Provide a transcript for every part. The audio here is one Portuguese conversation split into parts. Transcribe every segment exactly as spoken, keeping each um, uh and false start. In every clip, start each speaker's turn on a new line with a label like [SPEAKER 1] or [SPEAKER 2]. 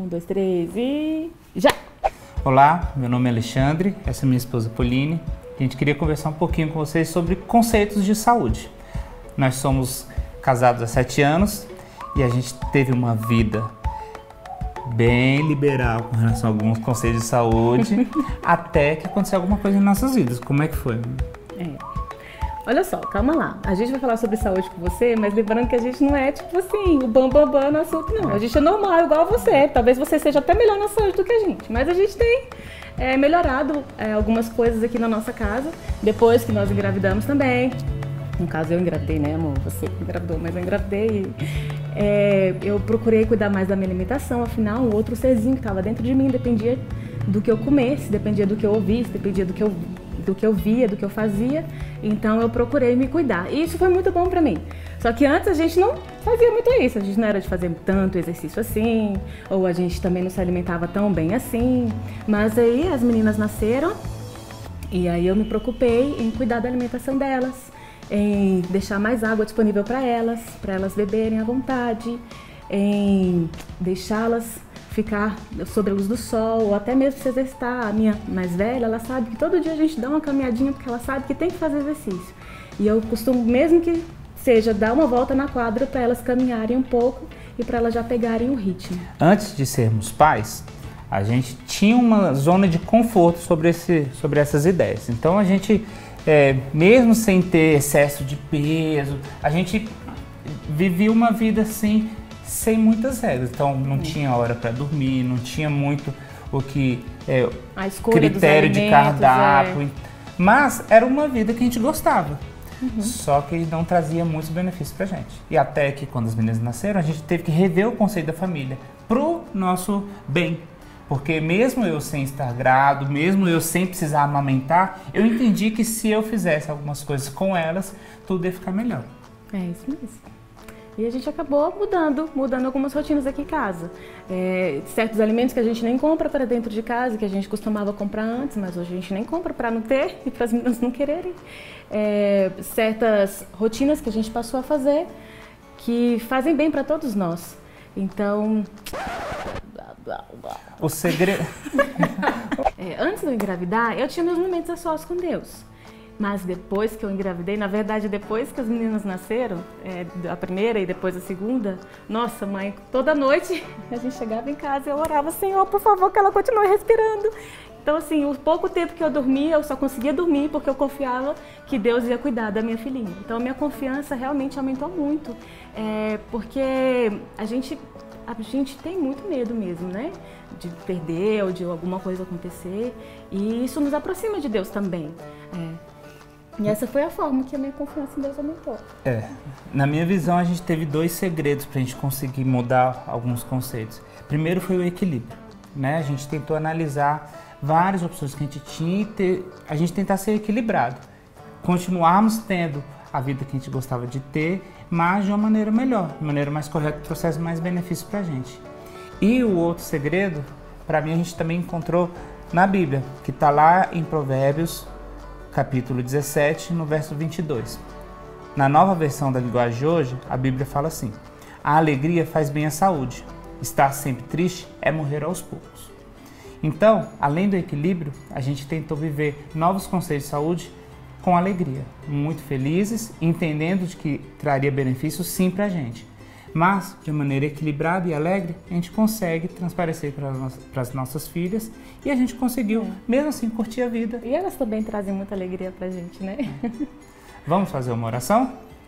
[SPEAKER 1] Um, dois, três e... já!
[SPEAKER 2] Olá, meu nome é Alexandre, essa é minha esposa Pauline. A gente queria conversar um pouquinho com vocês sobre conceitos de saúde. Nós somos casados há sete anos e a gente teve uma vida bem liberal com relação a alguns conceitos de saúde, até que aconteceu alguma coisa em nossas vidas. Como é que foi?
[SPEAKER 1] É. Olha só, calma lá. A gente vai falar sobre saúde com você, mas lembrando que a gente não é tipo assim, o bam bam bam no assunto, não. A gente é normal, igual a você. Talvez você seja até melhor na saúde do que a gente, mas a gente tem é, melhorado é, algumas coisas aqui na nossa casa, depois que nós engravidamos também. No caso, eu engravidei, né, amor? Você engravidou, mas eu engravidei. É, eu procurei cuidar mais da minha alimentação, afinal, um outro serzinho que estava dentro de mim dependia do que eu comesse, dependia do que eu ouvisse, dependia do que eu, do que eu via, do que eu fazia. Então, eu procurei me cuidar. E isso foi muito bom pra mim. Só que antes a gente não fazia muito isso. A gente não era de fazer tanto exercício assim, ou a gente também não se alimentava tão bem assim. Mas aí as meninas nasceram e aí eu me preocupei em cuidar da alimentação delas, em deixar mais água disponível para elas, para elas beberem à vontade, em deixá-las ficar sob a luz do sol, ou até mesmo se exercitar. A minha mais velha, ela sabe que todo dia a gente dá uma caminhadinha, porque ela sabe que tem que fazer exercício. E eu costumo, mesmo que seja, dar uma volta na quadra para elas caminharem um pouco e para elas já pegarem o ritmo.
[SPEAKER 2] Antes de sermos pais, a gente tinha uma zona de conforto sobre, esse, sobre essas ideias. Então a gente... É, mesmo sem ter excesso de peso, a gente vivia uma vida assim, sem muitas regras. Então não tinha hora para dormir, não tinha muito o que é,
[SPEAKER 1] a escolha
[SPEAKER 2] critério
[SPEAKER 1] dos
[SPEAKER 2] de cardápio. É. Mas era uma vida que a gente gostava, uhum. Só que não trazia muitos benefícios pra gente. E até que quando as meninas nasceram, a gente teve que rever o conceito da família pro nosso bem. Porque mesmo eu sem estar grávido, mesmo eu sem precisar amamentar, eu entendi que se eu fizesse algumas coisas com elas, tudo ia ficar melhor.
[SPEAKER 1] É isso mesmo. E a gente acabou mudando, mudando algumas rotinas aqui em casa. É, certos alimentos que a gente nem compra para dentro de casa, que a gente costumava comprar antes, mas hoje a gente nem compra para não ter e para as meninas não quererem. É, certas rotinas que a gente passou a fazer que fazem bem para todos nós. Então...
[SPEAKER 2] O segredo...
[SPEAKER 1] é, antes de eu engravidar, eu tinha meus momentos a sós com Deus. Mas depois que eu engravidei, na verdade, depois que as meninas nasceram, é, a primeira e depois a segunda, nossa, mãe, toda noite a gente chegava em casa e eu orava, Senhor, por favor, que ela continue respirando. Então, assim, o pouco tempo que eu dormia, eu só conseguia dormir porque eu confiava que Deus ia cuidar da minha filhinha. Então, a minha confiança realmente aumentou muito, é, porque a gente... A gente tem muito medo mesmo, né? De perder ou de alguma coisa acontecer. E isso nos aproxima de Deus também. É. E essa foi a forma que a minha confiança em Deus aumentou.
[SPEAKER 2] É. Na minha visão, a gente teve dois segredos para a gente conseguir mudar alguns conceitos. Primeiro foi o equilíbrio, né? A gente tentou analisar várias opções que a gente tinha e ter, a gente tentar ser equilibrado. Continuarmos tendo a vida que a gente gostava de ter, mas de uma maneira melhor, de uma maneira mais correta, que trouxesse mais benefícios pra gente. E o outro segredo, para mim, a gente também encontrou na Bíblia, que está lá em Provérbios, capítulo dezessete, no verso vinte e dois. Na nova versão da linguagem de hoje, a Bíblia fala assim: a alegria faz bem à saúde, estar sempre triste é morrer aos poucos. Então, além do equilíbrio, a gente tentou viver novos conceitos de saúde com alegria, muito felizes, entendendo de que traria benefícios sim para a gente. Mas, de maneira equilibrada e alegre, a gente consegue transparecer para as nossas filhas e a gente conseguiu, é. mesmo assim, curtir a vida.
[SPEAKER 1] E elas também trazem muita alegria para a gente, né?
[SPEAKER 2] Vamos fazer uma oração?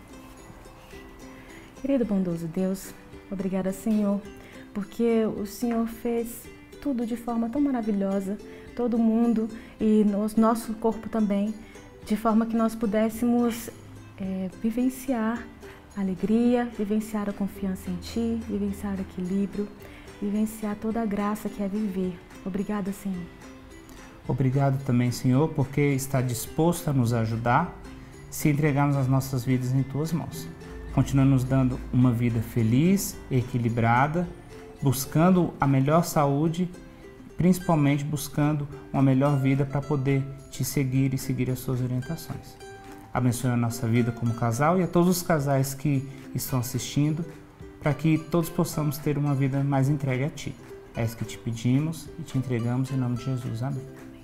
[SPEAKER 1] Querido bondoso Deus, obrigada, Senhor, porque o Senhor fez tudo de forma tão maravilhosa, todo mundo e o nosso corpo também, de forma que nós pudéssemos é, vivenciar a alegria, vivenciar a confiança em Ti, vivenciar o equilíbrio, vivenciar toda a graça que é viver. Obrigada, Senhor.
[SPEAKER 2] Obrigado também, Senhor, porque está disposto a nos ajudar se entregarmos as nossas vidas em Tuas mãos. Continua nos dando uma vida feliz, equilibrada, buscando a melhor saúde, principalmente buscando uma melhor vida para poder Te seguir e seguir as Suas orientações. Abençoe a nossa vida como casal e a todos os casais que estão assistindo, para que todos possamos ter uma vida mais entregue a Ti. É isso que te pedimos e te entregamos em nome de Jesus. Amém.